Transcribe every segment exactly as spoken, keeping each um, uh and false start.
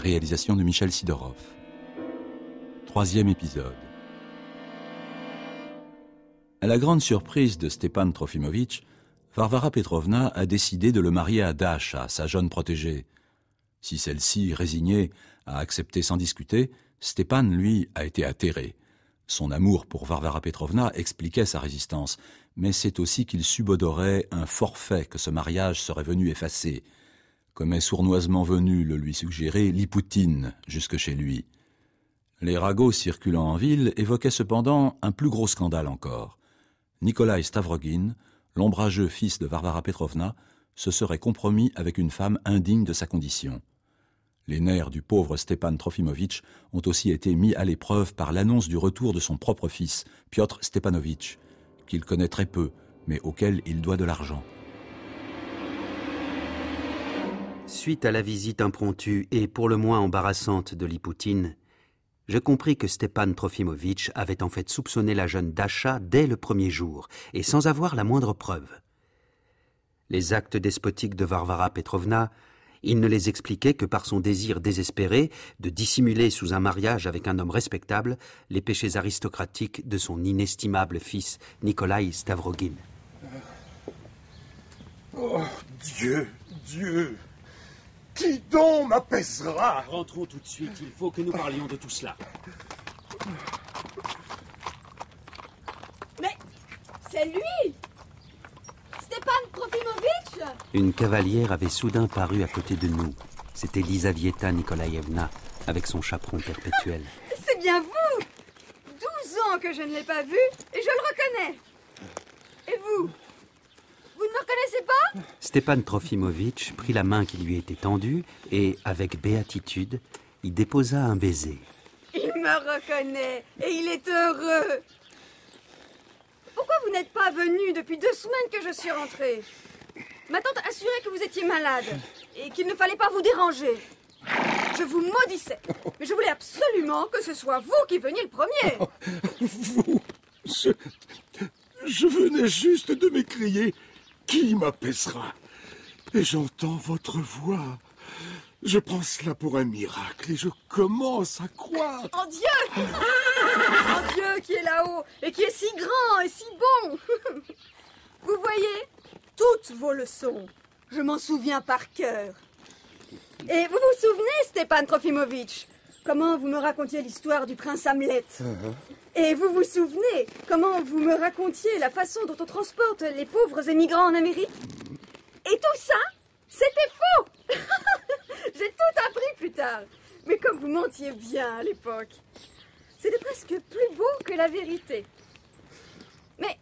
réalisation de Michel Sidorov. Troisième épisode. À la grande surprise de Stepan Trofimovitch, Varvara Petrovna a décidé de le marier à Dasha, sa jeune protégée. Si celle-ci, résignée, a accepté sans discuter, Stepan, lui, a été atterré. Son amour pour Varvara Petrovna expliquait sa résistance, mais c'est aussi qu'il subodorait un forfait que ce mariage serait venu effacer, comme est sournoisement venu le lui suggérer Lipoutine jusque chez lui. Les ragots circulant en ville évoquaient cependant un plus gros scandale encore. Nikolai Stavrogin, l'ombrageux fils de Varvara Petrovna, se serait compromis avec une femme indigne de sa condition. Les nerfs du pauvre Stepan Trofimovitch ont aussi été mis à l'épreuve par l'annonce du retour de son propre fils, Piotr Stepanovitch, qu'il connaît très peu, mais auquel il doit de l'argent. Suite à la visite impromptue et pour le moins embarrassante de Lipoutine, je compris que Stepan Trofimovitch avait en fait soupçonné la jeune Dasha dès le premier jour, et sans avoir la moindre preuve. Les actes despotiques de Varvara Petrovna, il ne les expliquait que par son désir désespéré de dissimuler sous un mariage avec un homme respectable les péchés aristocratiques de son inestimable fils Nikolai Stavrogin. Oh, Dieu, Dieu! Qui donc m'apaisera? Rentrons tout de suite, il faut que nous parlions de tout cela. Mais c'est lui! Stepan Trofimovitch! Une cavalière avait soudain paru à côté de nous. C'était Lisavieta Nikolaïevna, avec son chaperon perpétuel. C'est bien vous! Douze ans que je ne l'ai pas vu, et je le reconnais! Et vous? Vous ne me reconnaissez pas? Stepan Trofimovitch prit la main qui lui était tendue et, avec béatitude, y déposa un baiser. Il me reconnaît, et il est heureux! Pourquoi vous n'êtes pas venu depuis deux semaines que je suis rentrée? Ma tante assurait que vous étiez malade et qu'il ne fallait pas vous déranger. Je vous maudissais, mais je voulais absolument que ce soit vous qui veniez le premier. Oh, vous, je, je venais juste de m'écrier « Qui m'apaisera ?» Et j'entends votre voix. Je prends cela pour un miracle et je commence à croire. En Dieu! En Dieu qui est là-haut et qui est si grand et si bon! Vous voyez, toutes vos leçons, je m'en souviens par cœur. Et vous vous souvenez, Stepan Trofimovitch, comment vous me racontiez l'histoire du prince Hamlet? Uh-huh. Et vous vous souvenez comment vous me racontiez la façon dont on transporte les pauvres émigrants en Amérique? Et tout ça, c'était faux! J'ai tout appris plus tard. Mais comme vous mentiez bien à l'époque, c'était presque plus beau que la vérité. Mais,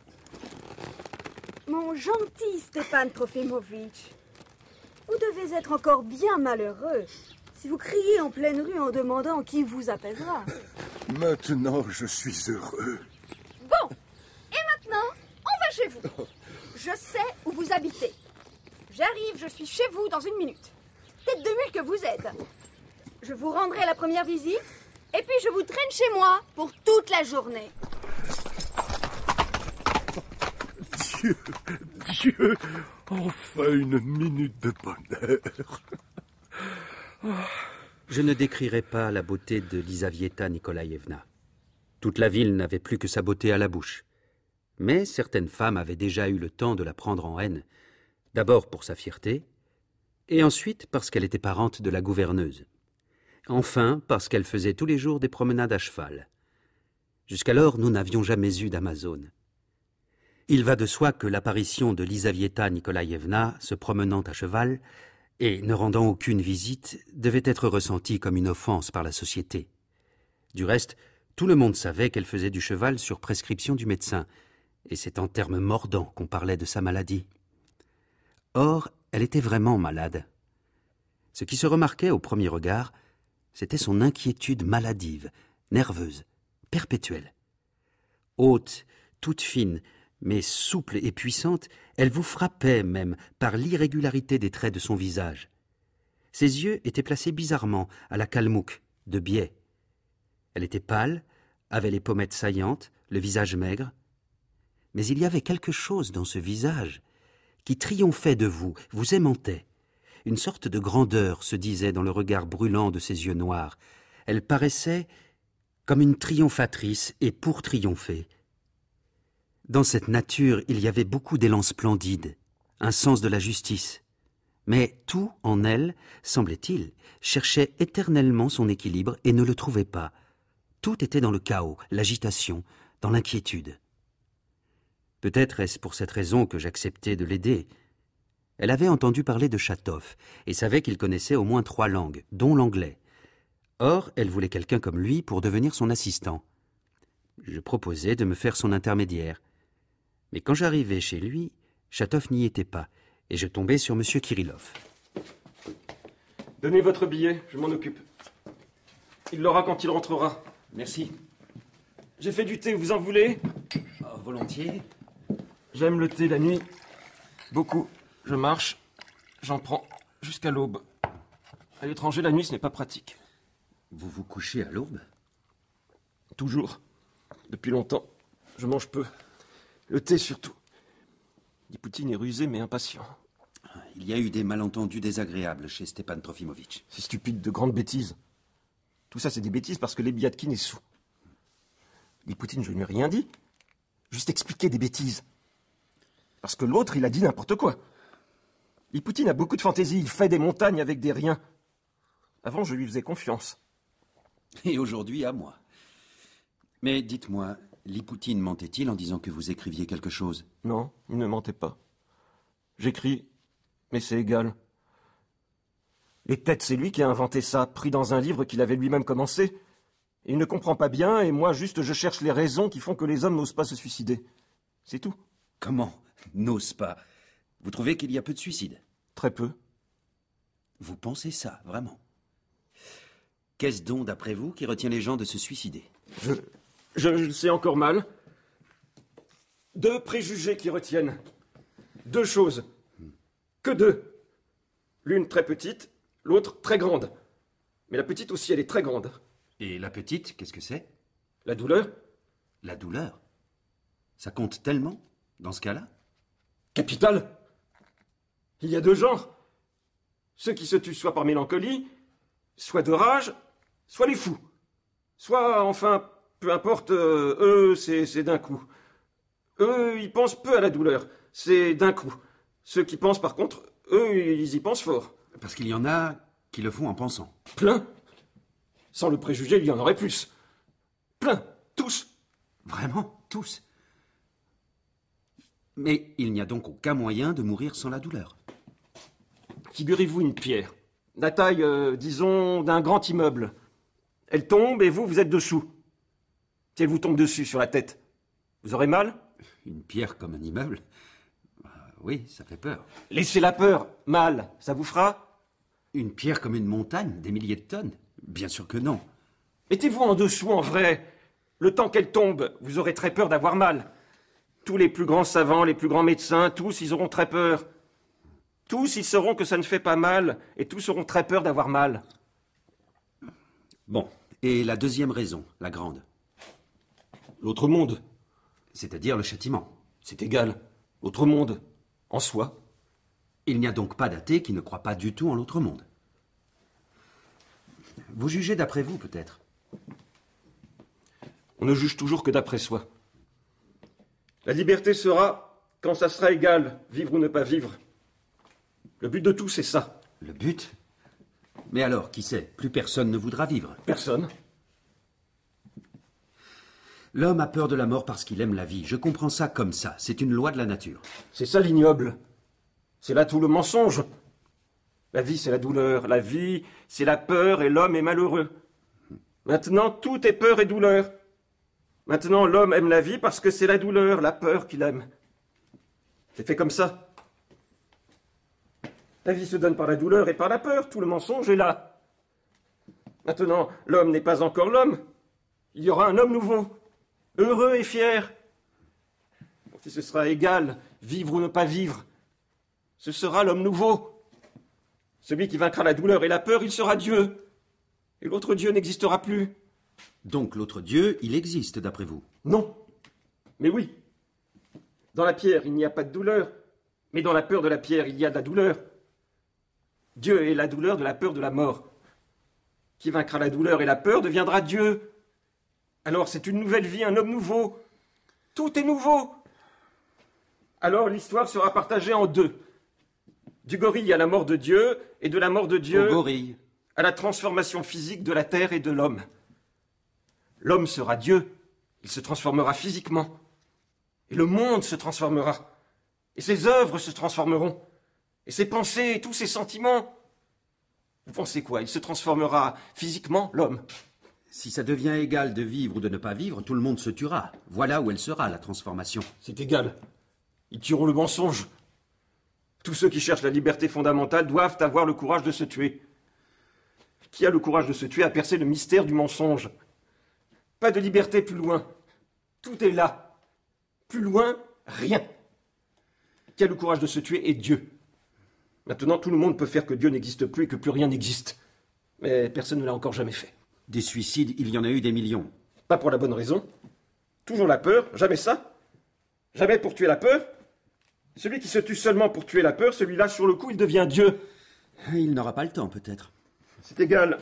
mon gentil Stepan Trofimovitch, vous devez être encore bien malheureux si vous criez en pleine rue en demandant qui vous apaisera. Maintenant, je suis heureux. Bon, et maintenant, on va chez vous. Je sais où vous habitez. J'arrive, je suis chez vous dans une minute. Tête de mule que vous êtes. Je vous rendrai la première visite, et puis je vous traîne chez moi pour toute la journée. Dieu, Dieu, enfin une minute de bonheur. Je ne décrirai pas la beauté de Lisavieta Nikolaïevna. Toute la ville n'avait plus que sa beauté à la bouche. Mais certaines femmes avaient déjà eu le temps de la prendre en haine, d'abord pour sa fierté, et ensuite parce qu'elle était parente de la gouverneuse. Enfin, parce qu'elle faisait tous les jours des promenades à cheval. Jusqu'alors, nous n'avions jamais eu d'Amazone. Il va de soi que l'apparition de Lisavieta Nikolaïevna, se promenant à cheval, et ne rendant aucune visite, devait être ressentie comme une offense par la société. Du reste, tout le monde savait qu'elle faisait du cheval sur prescription du médecin, et c'est en termes mordants qu'on parlait de sa maladie. Or, elle était vraiment malade. Ce qui se remarquait au premier regard, c'était son inquiétude maladive, nerveuse, perpétuelle. Haute, toute fine, mais souple et puissante, elle vous frappait même par l'irrégularité des traits de son visage. Ses yeux étaient placés bizarrement, à la Kalmouk, de biais. Elle était pâle, avait les pommettes saillantes, le visage maigre. Mais il y avait quelque chose dans ce visage qui triomphait de vous, vous aimantait. Une sorte de grandeur se disait dans le regard brûlant de ses yeux noirs. Elle paraissait comme une triomphatrice et pour triompher. Dans cette nature, il y avait beaucoup d'élan splendide, un sens de la justice. Mais tout en elle, semblait-il, cherchait éternellement son équilibre et ne le trouvait pas. Tout était dans le chaos, l'agitation, dans l'inquiétude. Peut-être est-ce pour cette raison que j'acceptais de l'aider. Elle avait entendu parler de Chatov et savait qu'il connaissait au moins trois langues, dont l'anglais. Or, elle voulait quelqu'un comme lui pour devenir son assistant. Je proposais de me faire son intermédiaire. Mais quand j'arrivais chez lui, Chatov n'y était pas, et je tombais sur M. Kirillov. Donnez votre billet, je m'en occupe. Il l'aura quand il rentrera. Merci. J'ai fait du thé, vous en voulez? Oh, volontiers. J'aime le thé la nuit. Beaucoup. Je marche, j'en prends jusqu'à l'aube. À l'étranger, la nuit, ce n'est pas pratique. Vous vous couchez à l'aube? Toujours. Depuis longtemps. Je mange peu. Le thé surtout. Lipoutine est rusé mais impatient. Il y a eu des malentendus désagréables chez Stepan Trofimovitch. C'est stupide, de grandes bêtises. Tout ça, c'est des bêtises parce que Lebiadkin est sous. Lipoutine, je ne lui ai rien dit. Juste expliquer des bêtises. Parce que l'autre, il a dit n'importe quoi. Lipoutine a beaucoup de fantaisie. Il fait des montagnes avec des riens. Avant, je lui faisais confiance. Et aujourd'hui, à moi. Mais dites-moi, Lipoutine mentait-il en disant que vous écriviez quelque chose? Non, il ne mentait pas. J'écris, mais c'est égal. Les têtes, c'est lui qui a inventé ça, pris dans un livre qu'il avait lui-même commencé. Il ne comprend pas bien, et moi, juste, je cherche les raisons qui font que les hommes n'osent pas se suicider. C'est tout. Comment? N'ose pas? Vous trouvez qu'il y a peu de suicides? Très peu. Vous pensez ça, vraiment? Qu'est-ce donc, d'après vous, qui retient les gens de se suicider? Je... je, je sais encore mal. Deux préjugés qui retiennent. Deux choses. Que deux. L'une très petite, l'autre très grande. Mais la petite aussi, elle est très grande. Et la petite, qu'est-ce que c'est? La douleur? La douleur? Ça compte tellement, dans ce cas-là? Capital. Il y a deux genres. Ceux qui se tuent soit par mélancolie, soit de rage, soit les fous. Soit, enfin, peu importe, euh, eux, c'est, c'est d'un coup. Eux, ils pensent peu à la douleur, c'est d'un coup. Ceux qui pensent, par contre, eux, ils y pensent fort. Parce qu'il y en a qui le font en pensant. Plein. Sans le préjugé, il y en aurait plus. Plein. Tous. Vraiment, tous. Mais il n'y a donc aucun moyen de mourir sans la douleur. Figurez-vous une pierre. La taille, euh, disons, d'un grand immeuble. Elle tombe et vous, vous êtes dessous. Si elle vous tombe dessus, sur la tête, vous aurez mal? Une pierre comme un immeuble? Oui, ça fait peur. Laissez la peur. Mal, ça vous fera? Une pierre comme une montagne, des milliers de tonnes? Bien sûr que non. Mettez-vous en dessous, en vrai. Le temps qu'elle tombe, vous aurez très peur d'avoir mal. Tous les plus grands savants, les plus grands médecins, tous, ils auront très peur. Tous, ils sauront que ça ne fait pas mal, et tous auront très peur d'avoir mal. Bon, et la deuxième raison, la grande? L'autre monde. C'est-à-dire le châtiment. C'est égal. L'autre monde. En soi. Il n'y a donc pas d'athée qui ne croit pas du tout en l'autre monde. Vous jugez d'après vous, peut-être? On ne juge toujours que d'après soi. La liberté sera quand ça sera égal, vivre ou ne pas vivre. Le but de tout, c'est ça. Le but? Mais alors, qui sait? Plus personne ne voudra vivre. Personne. L'homme a peur de la mort parce qu'il aime la vie. Je comprends ça comme ça. C'est une loi de la nature. C'est ça l'ignoble. C'est là tout le mensonge. La vie, c'est la douleur. La vie, c'est la peur et l'homme est malheureux. Maintenant, tout est peur et douleur. Maintenant, l'homme aime la vie parce que c'est la douleur, la peur qu'il aime. C'est fait comme ça. La vie se donne par la douleur et par la peur. Tout le mensonge est là. Maintenant, l'homme n'est pas encore l'homme. Il y aura un homme nouveau, heureux et fier. Si ce sera égal, vivre ou ne pas vivre, ce sera l'homme nouveau. Celui qui vaincra la douleur et la peur, il sera Dieu. Et l'autre Dieu n'existera plus. Donc l'autre Dieu, il existe, d'après vous? Non. Mais oui. Dans la pierre, il n'y a pas de douleur. Mais dans la peur de la pierre, il y a de la douleur. Dieu est la douleur de la peur de la mort. Qui vaincra la douleur et la peur deviendra Dieu. Alors c'est une nouvelle vie, un homme nouveau. Tout est nouveau. Alors l'histoire sera partagée en deux. Du gorille à la mort de Dieu, et de la mort de Dieu Au gorille. à la transformation physique de la terre et de l'homme. L'homme sera Dieu, il se transformera physiquement. Et le monde se transformera. Et ses œuvres se transformeront. Et ses pensées et tous ses sentiments. Vous pensez quoi? Il se transformera physiquement, l'homme? Si ça devient égal de vivre ou de ne pas vivre, tout le monde se tuera. Voilà où elle sera, la transformation. C'est égal. Ils tueront le mensonge. Tous ceux qui cherchent la liberté fondamentale doivent avoir le courage de se tuer. Qui a le courage de se tuer a percé le mystère du mensonge. Pas de liberté plus loin. Tout est là. Plus loin, rien. Qui a le courage de se tuer est Dieu. Maintenant, tout le monde peut faire que Dieu n'existe plus et que plus rien n'existe. Mais personne ne l'a encore jamais fait. Des suicides, il y en a eu des millions. Pas pour la bonne raison. Toujours la peur, jamais ça. Jamais pour tuer la peur. Celui qui se tue seulement pour tuer la peur, celui-là, sur le coup, il devient Dieu. Il n'aura pas le temps, peut-être. C'est égal.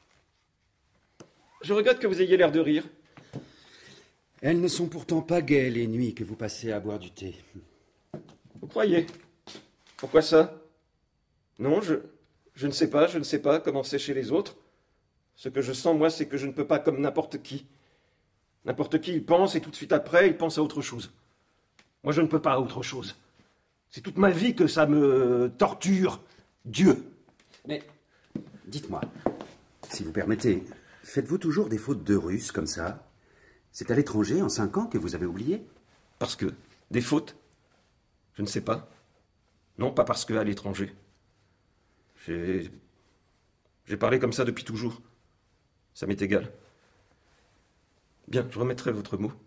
Je regrette que vous ayez l'air de rire. Elles ne sont pourtant pas gaies, les nuits que vous passez à boire du thé. Vous croyez? Pourquoi ça? Non, je, je ne sais pas, je ne sais pas comment c'est chez les autres. Ce que je sens, moi, c'est que je ne peux pas comme n'importe qui. N'importe qui, il pense, et tout de suite après, il pense à autre chose. Moi, je ne peux pas à autre chose. C'est toute ma vie que ça me torture. Dieu. Mais, dites-moi, si vous permettez, faites-vous toujours des fautes de russe comme ça? C'est à l'étranger, en cinq ans, que vous avez oublié? Parce que, des fautes? Je ne sais pas. Non, pas parce que à l'étranger. J'ai... J'ai parlé comme ça depuis toujours. Ça m'est égal. Bien, je remettrai votre mot.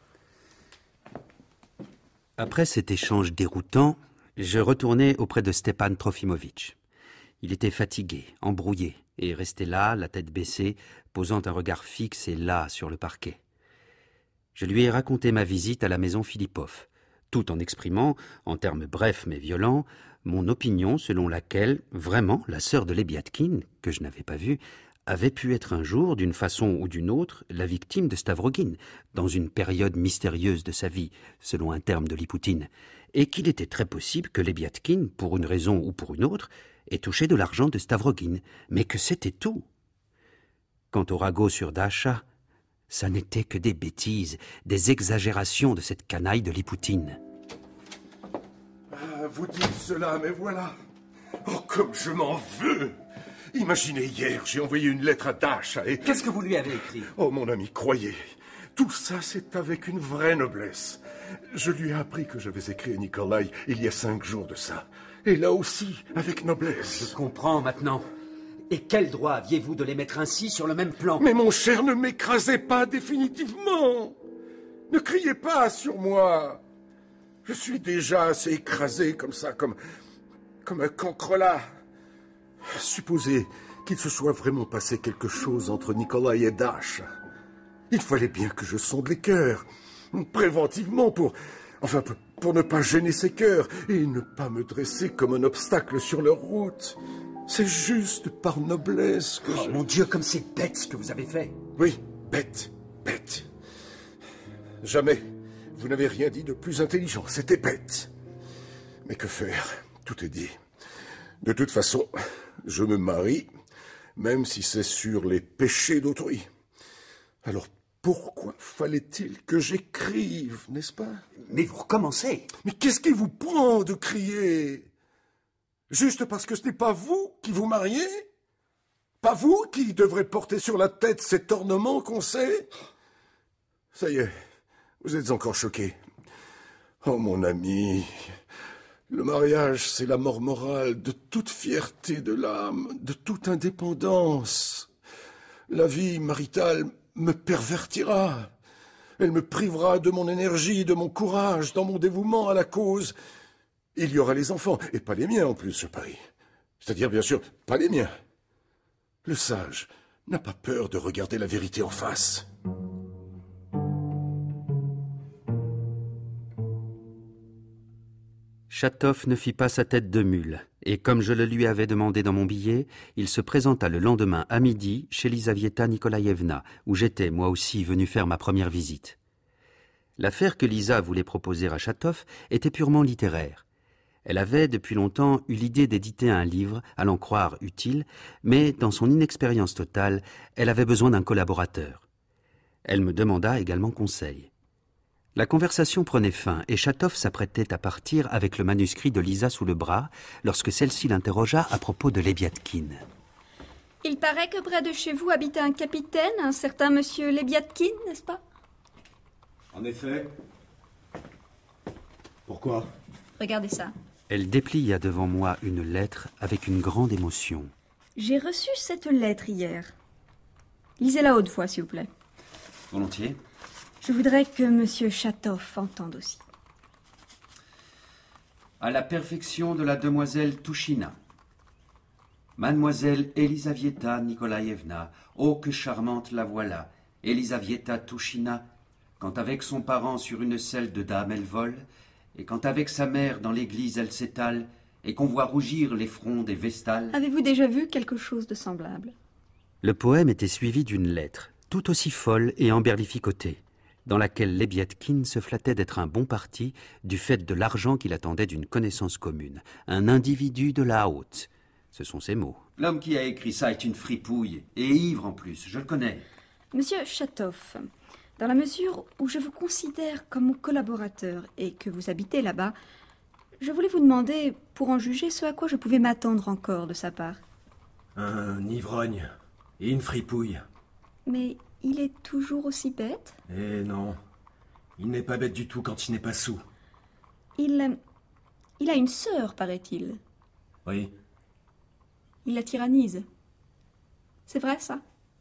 Après cet échange déroutant, je retournai auprès de Stepan Trofimovitch. Il était fatigué, embrouillé, et restait là, la tête baissée, posant un regard fixe et las sur le parquet. Je lui ai raconté ma visite à la maison Philippov, tout en exprimant, en termes brefs mais violents, mon opinion selon laquelle, vraiment, la sœur de Lebiadkin, que je n'avais pas vue, avait pu être un jour, d'une façon ou d'une autre, la victime de Stavrogin, dans une période mystérieuse de sa vie, selon un terme de Lipoutine, et qu'il était très possible que Lebiadkin, pour une raison ou pour une autre, ait touché de l'argent de Stavrogin, mais que c'était tout. Quant au ragot sur Dasha, ça n'était que des bêtises, des exagérations de cette canaille de Lipoutine. Ah, vous dites cela, mais voilà. Oh, comme je m'en veux. Imaginez, hier, j'ai envoyé une lettre à Dasha et... Qu'est-ce que vous lui avez écrit? Oh, mon ami, croyez, tout ça, c'est avec une vraie noblesse. Je lui ai appris que j'avais écrit à Nikolai il y a cinq jours de ça. Et là aussi, avec noblesse. Je comprends maintenant. Et quel droit aviez-vous de les mettre ainsi sur le même plan? Mais mon cher, ne m'écrasez pas définitivement. Ne criez pas sur moi. Je suis déjà assez écrasé comme ça, comme, comme un cancrelat. Supposez qu'il se soit vraiment passé quelque chose entre Nikolai et Dasha. Il fallait bien que je sonde les cœurs, préventivement pour... Enfin, pour, pour ne pas gêner ses cœurs et ne pas me dresser comme un obstacle sur leur route. C'est juste par noblesse que oh, je... Mon Dieu, comme c'est bête ce que vous avez fait. Oui, bête, bête. Jamais vous n'avez rien dit de plus intelligent, c'était bête. Mais que faire? Tout est dit. De toute façon, je me marie, même si c'est sur les péchés d'autrui. Alors pourquoi fallait-il que j'écrive, n'est-ce pas? Mais vous recommencez. Mais qu'est-ce qui vous prend de crier? Juste parce que ce n'est pas vous qui vous mariez? Pas vous qui devrez porter sur la tête cet ornement qu'on sait? Ça y est, vous êtes encore choqué. Oh mon ami, le mariage c'est la mort morale de toute fierté de l'âme, de toute indépendance. La vie maritale me pervertira. Elle me privera de mon énergie, de mon courage, dans mon dévouement à la cause. Il y aura les enfants, et pas les miens en plus, je parie. C'est-à-dire, bien sûr, pas les miens. Le sage n'a pas peur de regarder la vérité en face. Chatov ne fit pas sa tête de mule, et comme je le lui avais demandé dans mon billet, il se présenta le lendemain à midi chez Lisavieta Nikolaïevna, où j'étais moi aussi venu faire ma première visite. L'affaire que Lisa voulait proposer à Chatov était purement littéraire. Elle avait depuis longtemps eu l'idée d'éditer un livre, à l'en croire utile, mais dans son inexpérience totale, elle avait besoin d'un collaborateur. Elle me demanda également conseil. La conversation prenait fin et Chatov s'apprêtait à partir avec le manuscrit de Lisa sous le bras lorsque celle-ci l'interrogea à propos de Lebiadkin. Il paraît que près de chez vous habite un capitaine, un certain monsieur Lebiadkin, n'est-ce pas? En effet. Pourquoi? Regardez ça. Elle déplia devant moi une lettre avec une grande émotion. J'ai reçu cette lettre hier. Lisez-la haute voix, s'il vous plaît. Volontiers. Je voudrais que monsieur Chatov entende aussi. À la perfection de la demoiselle Touchina. Mademoiselle Elisavieta Nikolaïevna, oh que charmante la voilà, Elisavieta Touchina, quand avec son parent sur une selle de dame elle vole, et quand avec sa mère dans l'église elle s'étale, et qu'on voit rougir les fronts des vestales. Avez-vous déjà vu quelque chose de semblable? Le poème était suivi d'une lettre, tout aussi folle et emberlificotée, dans laquelle Lebiadkin se flattait d'être un bon parti du fait de l'argent qu'il attendait d'une connaissance commune, un individu de la haute. Ce sont ses mots. L'homme qui a écrit ça est une fripouille, et ivre en plus, je le connais. Monsieur Chatov, dans la mesure où je vous considère comme mon collaborateur et que vous habitez là-bas, je voulais vous demander, pour en juger, ce à quoi je pouvais m'attendre encore de sa part. Un ivrogne et une fripouille. Mais il est toujours aussi bête? Eh non, il n'est pas bête du tout quand il n'est pas saoul. Il... il a une sœur, paraît-il. Oui. Il la tyrannise. C'est vrai, ça?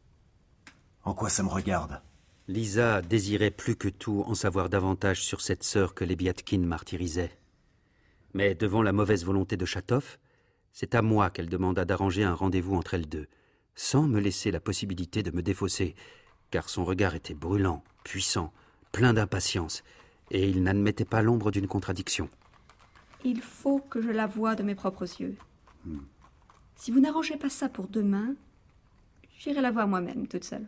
En quoi ça me regarde? Lisa désirait plus que tout en savoir davantage sur cette sœur que Lebiadkin martyrisait. Mais devant la mauvaise volonté de Chatov, c'est à moi qu'elle demanda d'arranger un rendez-vous entre elles deux, sans me laisser la possibilité de me défausser, car son regard était brûlant, puissant, plein d'impatience, et il n'admettait pas l'ombre d'une contradiction. Il faut que je la voie de mes propres yeux. Hmm. Si vous n'arrangez pas ça pour demain, j'irai la voir moi-même, toute seule.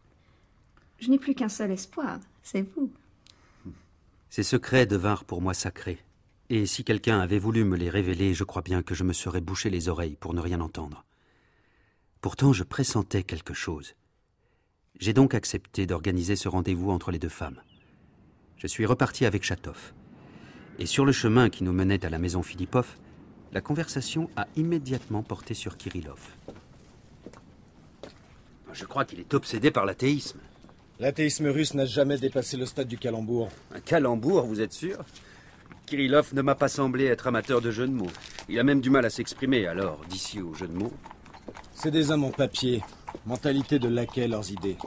Je n'ai plus qu'un seul espoir, c'est vous. Ces secrets devinrent pour moi sacrés, et si quelqu'un avait voulu me les révéler, je crois bien que je me serais bouché les oreilles pour ne rien entendre. Pourtant, je pressentais quelque chose. J'ai donc accepté d'organiser ce rendez-vous entre les deux femmes. Je suis reparti avec Chatov. Et sur le chemin qui nous menait à la maison Philippov, la conversation a immédiatement porté sur Kirillov. Je crois qu'il est obsédé par l'athéisme. L'athéisme russe n'a jamais dépassé le stade du calembour. Un calembour, vous êtes sûr? Kirillov ne m'a pas semblé être amateur de jeux de mots. Il a même du mal à s'exprimer, alors, d'ici aux jeux de mots. C'est des hommes en papier, mentalité de laquais leurs idées.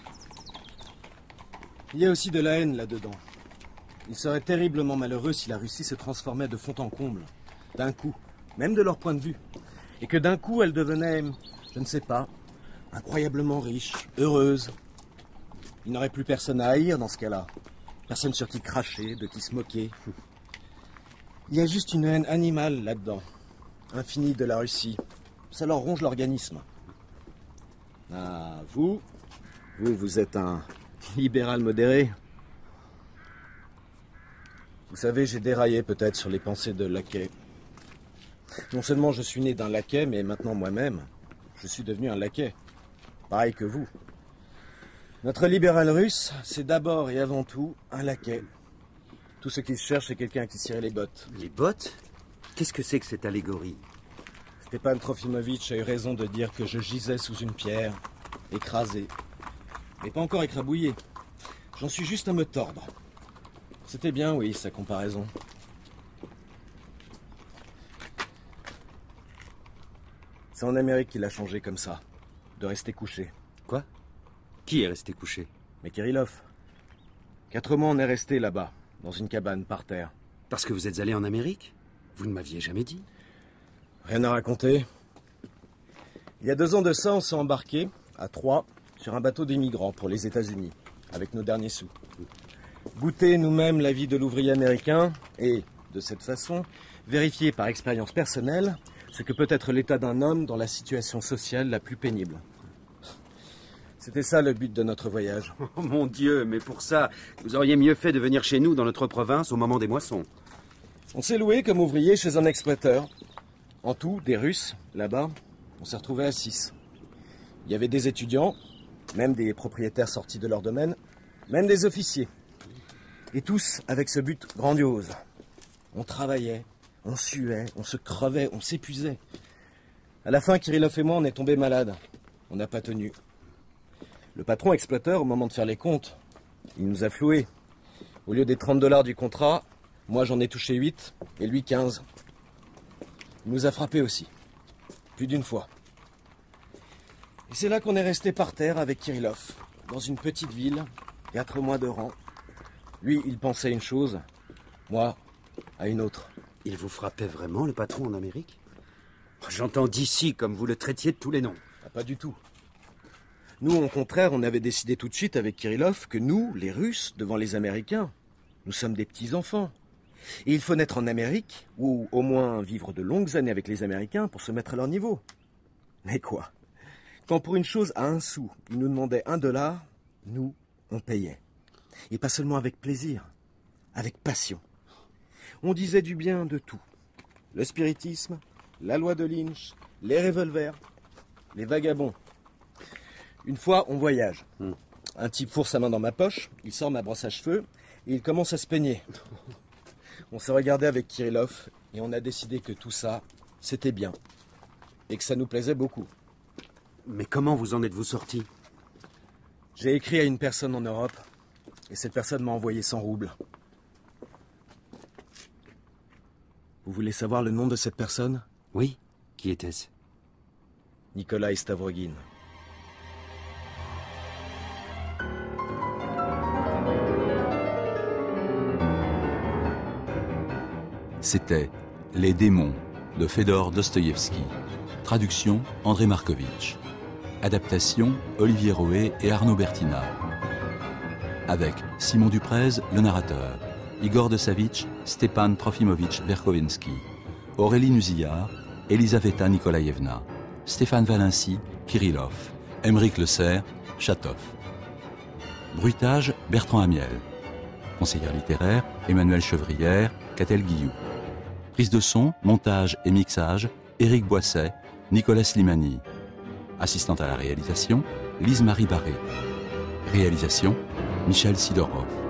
Il y a aussi de la haine là-dedans. Il serait terriblement malheureux si la Russie se transformait de fond en comble, d'un coup, même de leur point de vue. Et que d'un coup elle devenait, je ne sais pas, incroyablement riche, heureuse. Il n'aurait plus personne à haïr dans ce cas-là. Personne sur qui cracher, de qui se moquer. Il y a juste une haine animale là-dedans, infinie de la Russie. Ça leur ronge l'organisme. Ah, vous, vous, vous êtes un libéral modéré. Vous savez, j'ai déraillé peut-être sur les pensées de laquais. Non seulement je suis né d'un laquais, mais maintenant moi-même, je suis devenu un laquais. Pareil que vous. Notre libéral russe, c'est d'abord et avant tout un laquais. Tout ce qu'il cherche, c'est quelqu'un qui cirait les bottes. Les bottes? Qu'est-ce que c'est que cette allégorie? Stepan Trofimovitch a eu raison de dire que je gisais sous une pierre, écrasé, mais pas encore écrabouillé. J'en suis juste à me tordre. C'était bien, oui, sa comparaison. C'est en Amérique qu'il a changé comme ça, de rester couché. Quoi? Qui est resté couché? Mais Kirillov. Quatre mois on est resté là-bas, dans une cabane, par terre. Parce que vous êtes allé en Amérique? Vous ne m'aviez jamais dit. Rien à raconter. Il y a deux ans de ça, on s'est embarqué, à trois, sur un bateau d'émigrants pour les États-Unis, avec nos derniers sous. Goûter nous-mêmes la vie de l'ouvrier américain et, de cette façon, vérifier par expérience personnelle ce que peut être l'état d'un homme dans la situation sociale la plus pénible. C'était ça le but de notre voyage. Oh mon Dieu, mais pour ça, vous auriez mieux fait de venir chez nous dans notre province au moment des moissons. On s'est loué comme ouvrier chez un exploiteur. En tout, des Russes, là-bas, on s'est retrouvés à six. Il y avait des étudiants, même des propriétaires sortis de leur domaine, même des officiers. Et tous avec ce but grandiose. On travaillait, on suait, on se crevait, on s'épuisait. À la fin, Kirillov et moi, on est tombés malades. On n'a pas tenu. Le patron exploiteur, au moment de faire les comptes, il nous a floués. Au lieu des trente dollars du contrat, moi j'en ai touché huit et lui quinze. Il nous a frappés aussi. Plus d'une fois. Et c'est là qu'on est resté par terre avec Kirillov, dans une petite ville, quatre mois de rang. Lui, il pensait une chose, moi, à une autre. Il vous frappait vraiment, le patron, en Amérique? J'entends d'ici comme vous le traitiez de tous les noms. Ah, pas du tout. Nous, au contraire, on avait décidé tout de suite avec Kirillov que nous, les Russes, devant les Américains, nous sommes des petits-enfants. Et il faut naître en Amérique, ou au moins vivre de longues années avec les Américains pour se mettre à leur niveau. Mais quoi? Quand pour une chose à un sou, ils nous demandaient un dollar, nous, on payait. Et pas seulement avec plaisir, avec passion. On disait du bien de tout. Le spiritisme, la loi de Lynch, les revolvers, les vagabonds. Une fois, on voyage. Hmm. Un type fourre sa main dans ma poche, il sort ma brosse à cheveux et il commence à se peigner. On s'est regardé avec Kirillov et on a décidé que tout ça, c'était bien. Et que ça nous plaisait beaucoup. Mais comment vous en êtes-vous sorti? J'ai écrit à une personne en Europe et cette personne m'a envoyé cent roubles. Vous voulez savoir le nom de cette personne? Oui. Qui était-ce? Nikolai Stavrogin. C'était Les démons de Fédor Dostoïevski. Traduction André Markovitch. Adaptation Olivier Roé et Arnaud Bertina. Avec Simon Duprez, le narrateur. Igor Dessavitch, Stepan Trofimovitch Verkovensky. Aurélie Nuzillard, Elisaveta Nikolaïevna. Stéphane Valency, Kirillov. Émeric Le Serre, Chatov. Bruitage, Bertrand Amiel. Conseillère littéraire, Emmanuelle Chevrière, Catel Guillou. Prise de son, montage et mixage, Éric Boisset, Nicolas Slimani. Assistante à la réalisation, Lise-Marie Barré. Réalisation, Michel Sidorov.